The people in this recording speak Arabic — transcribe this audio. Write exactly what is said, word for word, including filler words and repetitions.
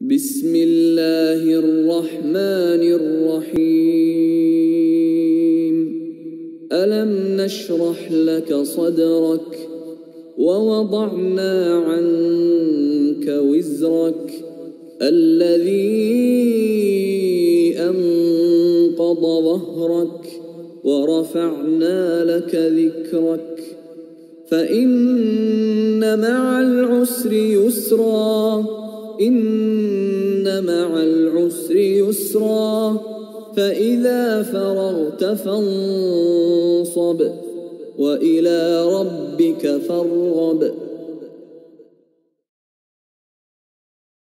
بسم الله الرحمن الرحيم. ألم نشرح لك صدرك ووضعنا عنك وزرك الذي أنقض ظهرك ورفعنا لك ذكرك فإن مع العسر يسرا إن مع العسر يسرا فإذا فرغت فانصب وإلى ربك فارغب.